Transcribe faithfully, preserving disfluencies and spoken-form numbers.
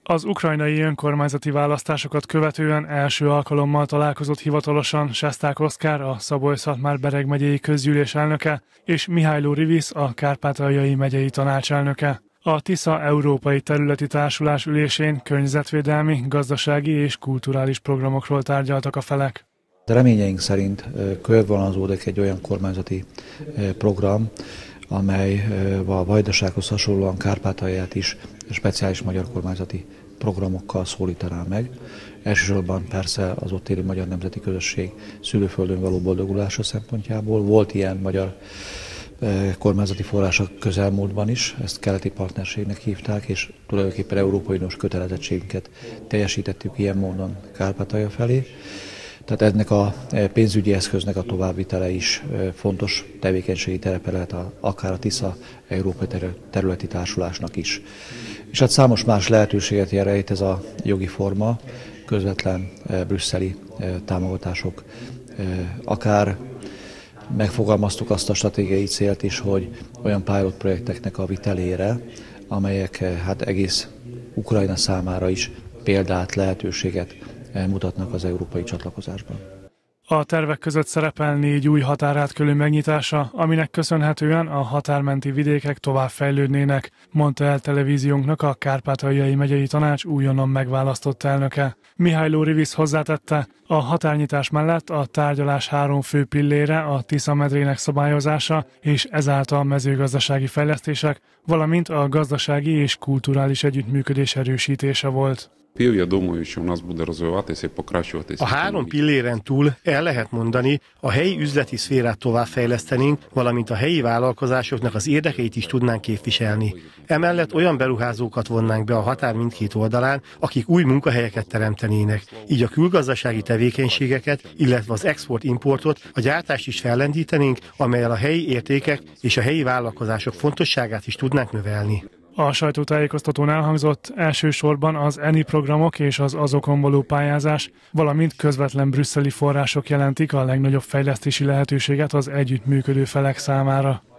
Az ukrajnai önkormányzati választásokat követően első alkalommal találkozott hivatalosan Sesták Oszkár, a Szabolcs-Szatmár-Bereg megyei közgyűlés elnöke, és Mihály Rivisz, a Kárpátaljai megyei tanácselnöke. A Tisza Európai Területi Társulás ülésén környezetvédelmi, gazdasági és kulturális programokról tárgyaltak a felek. De reményeink szerint körvonalazódik egy olyan kormányzati program, amely a Vajdasághoz hasonlóan Kárpátalját is speciális magyar kormányzati programokkal szólítaná meg. Elsősorban persze az ott élő magyar nemzeti közösség szülőföldön való boldogulása szempontjából. Volt ilyen magyar kormányzati forrás a közelmúltban is, ezt keleti partnerségnek hívták, és tulajdonképpen Európai Uniós kötelezettségünket teljesítettük ilyen módon Kárpátalja felé. Tehát ennek a pénzügyi eszköznek a továbbvitele is fontos tevékenységi terepe lehet akár a Tisza Európai Területi Társulásnak is. És hát számos más lehetőséget jelent ez a jogi forma, közvetlen brüsszeli támogatások, akár megfogalmaztuk azt a stratégiai célt is, hogy olyan pilot projekteknek a vitelére, amelyek hát egész Ukrajna számára is példát, lehetőséget mutatnak az európai csatlakozásban. A tervek között szerepel négy új határátkelő megnyitása, aminek köszönhetően a határmenti vidékek tovább fejlődnének, mondta el televíziónknak a Kárpátaljai megyei tanács újonnan megválasztott elnöke. Mihály Rivisz hozzátette, a határnyitás mellett a tárgyalás három fő pillére a Tisza medrének szabályozása és ezáltal mezőgazdasági fejlesztések, valamint a gazdasági és kulturális együttműködés erősítése volt. A három pilléren túl el lehet mondani, a helyi üzleti szférát továbbfejlesztenénk, valamint a helyi vállalkozásoknak az érdekeit is tudnánk képviselni. Emellett olyan beruházókat vonnánk be a határ mindkét oldalán, akik új munkahelyeket teremtenének. Így a külgazdasági tevékenységeket, illetve az export-importot, a gyártást is fellendítenénk, amellyel a helyi értékek és a helyi vállalkozások fontosságát is tudnánk növelni. A sajtótájékoztatón elhangzott, elsősorban az E N I programok és az azokon való pályázás, valamint közvetlen brüsszeli források jelentik a legnagyobb fejlesztési lehetőséget az együttműködő felek számára.